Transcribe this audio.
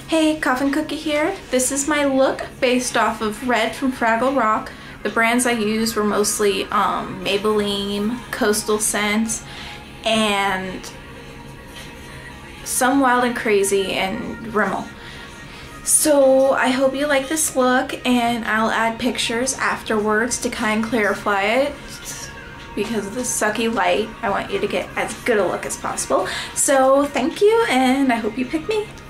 Hey, Coffincookie here. This is my look based off of Red from Fraggle Rock. The brands I used were mostly Maybelline, Coastal Scent, and some Wild and Crazy and Rimmel. So I hope you like this look, and I'll add pictures afterwards to kind of clarify it. Because of the sucky light, I want you to get as good a look as possible. So thank you, and I hope you pick me.